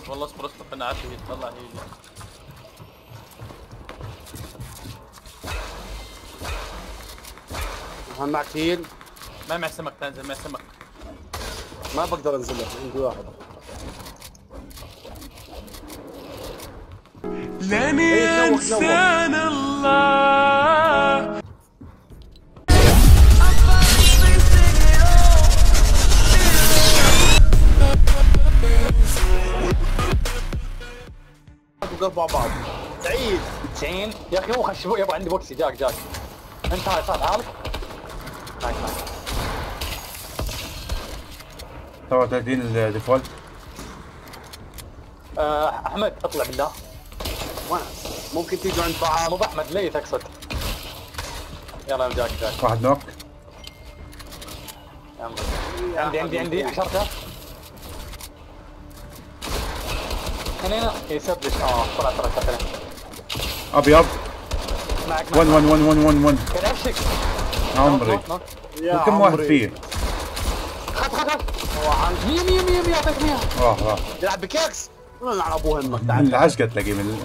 والله اصبر اصبر خلنا نعرف يطلع هيجي. هل معك هيل؟ ما معي سمك تنزل، معي سمك. ما بقدر انزل لك، عندي واحد. لن ينسانا الله. وقف مع بعض. سعيد 90 يا اخي مو خشبوه يابا، عندي بوكسي. جاك انت هاي صار عارف. نايس 37 الديفولت. احمد اطلع بالله. وين؟ ممكن تيجوا عند بعض. مو باحمد ليه تقصد. يلا يا جاك واحد نوك. عندي حشرته. هنا يسبلش. طلع ابيض. معك 1 كراشك عمري. وكم واحد فيه؟ خد هو عن 100 يعطيك 100. راح يلعب بكيكس ولا على ابوه همك. من العشقة تلاقيه من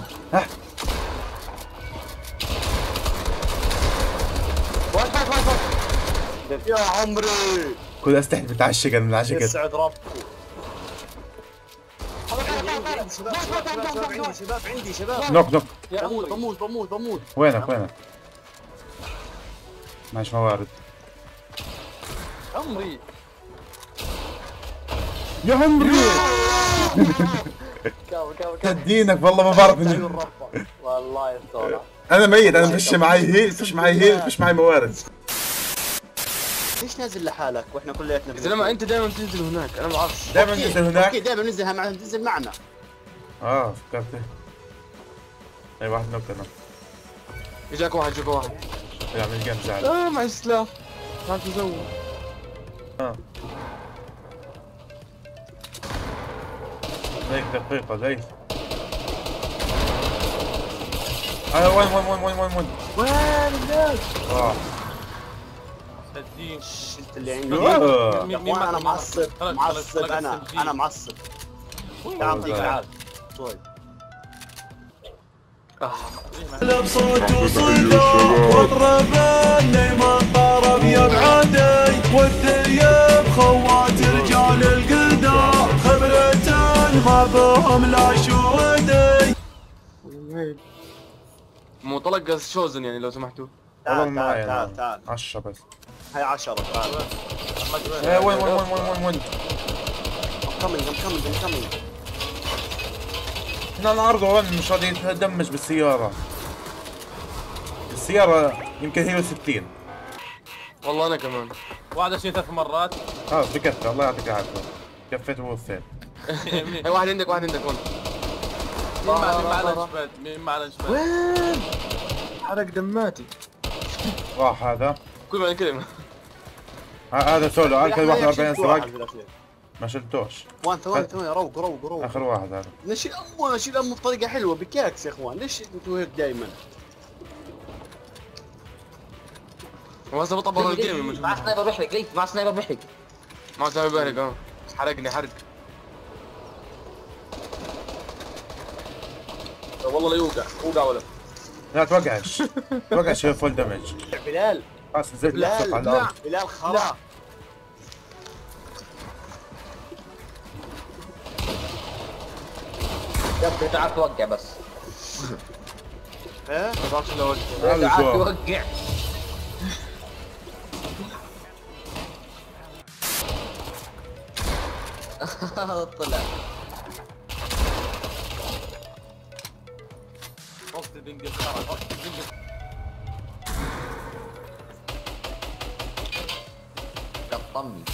يا عمري كل استحي بتعشق من العشقة. يسعد ربك. شباب عندي نوك. بموت. وينك؟ ماش موارد. عمري يا عمري تدينك والله ما بعرف والله يا اسطوره. انا ميت. انا فيش معي هيل فيش معي موارد. ليش نازل لحالك واحنا كلياتنا؟ يا زلمه انت دائما تنزل هناك، انا ما بعرفش. دائما ننزل هناك. اوكي دائما ننزل معنا. فكرت. اي واحد نوك انا. اجاك واحد يعمل جيم زعل. معي سلاح. ما تزود. زيك دقيقة زي. وين وين الناس؟ سدين شلت اللي عندي. مين انا معصب انا معصب. تعال طيب. بصوت وصدى واضرب اللي ما طرب يا بعدي، والدنيا بخوات رجال القدا، خبرة ما بهم لا شودي. مو طلق شوزن يعني لو سمحتوا. تعال 10 بس. هاي 10. تعال. وين كمل. هنا العرض وين مش راضي يتدمج بالسيارة. السيارة يمكن هي 60. والله انا كمان. واحد شيء 3 مرات. خلاص بكفي. الله يعطيك العافية. كفيت ووفيت. واحد عندك هون. مين معنا جبال؟ وين؟ حرق دماتي. راح هذا. كل ما كلمة. هذا سولو. هذا 41 سراق. ما شلتوش. ثواني روق. اخر واحد هذا. نشيل امه بطريقه حلوه بكيكس يا اخوان. ليش انتوا هيك دائما؟ وهسه بطبق الجيم. مع سنايبر بيحرق ليه؟ مع سنايبر بيحرق. ما سامي بارق. حرقني حرق. والله لا يوقع ولا. لا توقعش هي فول دمج. بلال خلاص نزلت لحظة على الارض. بلال خلاص. يا تعال توقع بس. ايه ما بعرفش لو تعال توقع. طلع. وقت البنج قطمني.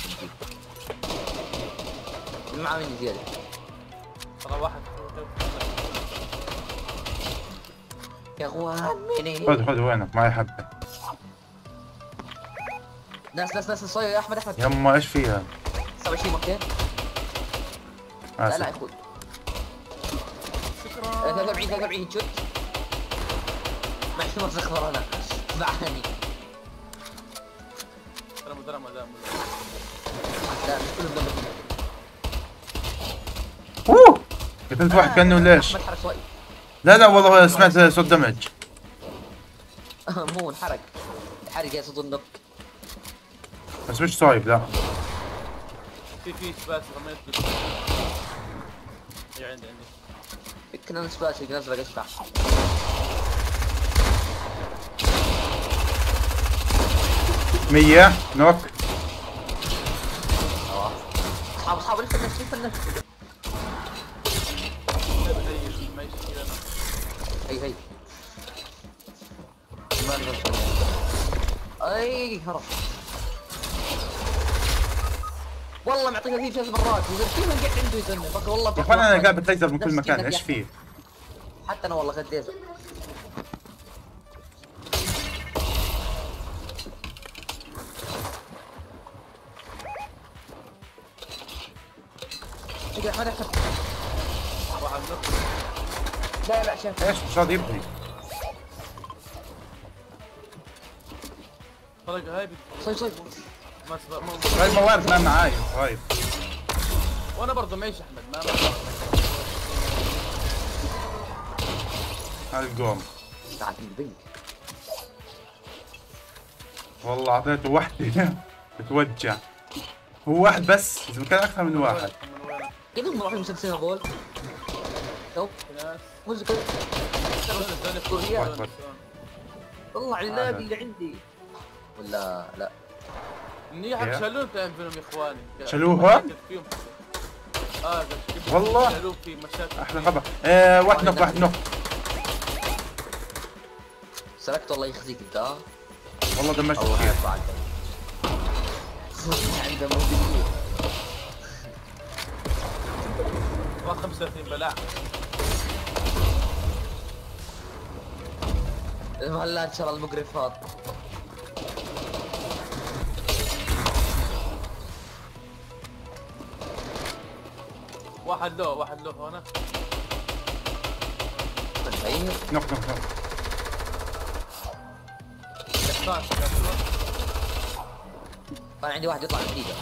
معاه مني زيادة. ترى واحد يا اخوان مني. خذ وينك؟ معي حبة. ناس صاير يا احمد. يما ايش فيها؟ 27 مكتين. لا يا اخوي. شكرا. 43 شوت. ما اخبر انا. معاني. درم لا مش كلهم دم. قتلت واحد كانه ليش؟ احمد حرق شوي. لا والله سمعت صوت دمج. مو انحرق. حرق يا صوت النك. بس مش صايب لا. في سباس رميت بس. عندي كنا نسباش نزرق اشبح. 100 نوك. اصحاب لف النفس لف النفس. هي اي هرب. والله معطيها فيه 3 مرات كيف قاعد عنده يزني بقى والله. يا اخوان انا قاعد بتليزر من كل مكان ايش فيه؟ حتى انا والله خديت. يا احمد احمد لا شاف ايش مش راضي يبني. طلق هاي صيد ما هاي الموارد ما معاي طيب. وانا برضه معيش احمد ما هاي القوم. تعال البنك والله اعطيته وحده بتوجع. هو واحد بس اذا كان اكثر من واحد. كيف هم رايحين مسلسلين هذول؟ شوف موسيقى كوريا. طلع اللاب اللي عندي ولا لا؟ منيح شالوه بتاعهم فيهم يا اخواني. شالوها؟ والله شالوه في مشاكل. احلى خبر. واحد نوك واحد نوك. سلكت الله يخزيك انت. والله دمجت الله كثير. يرفع عنك. عنده موبيل. 35 بلاع. المهلات شرى المقرفات. واحد له هنا. نوك نوك نوك. انا عندي واحد يطلع جديد.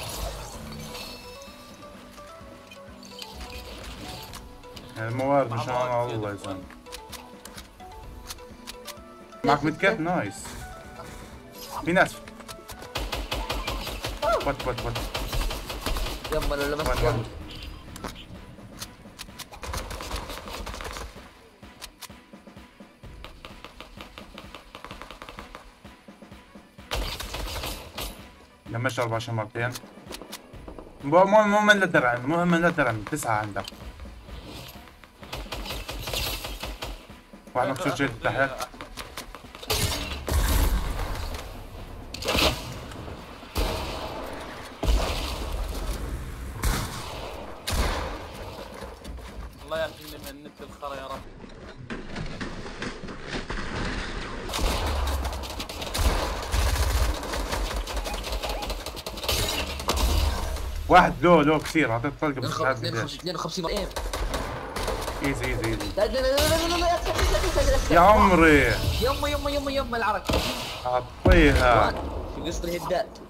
الموارد ما شاء الله يا زلمه. معك متكات نايس. في ناس. وات يما لو لمست وين. دمجت 14 مرتين. مو من للدرع مهم من للدرع 9 عندك. واحد مكسور شيء تحت. الله يعافيني من النت الخرا يا رب. واحد لو كثير اعطيت طلقه بس 52 ايم. ايزي لا يا عمري. يما العرق. اعطيها في قصة الهدات.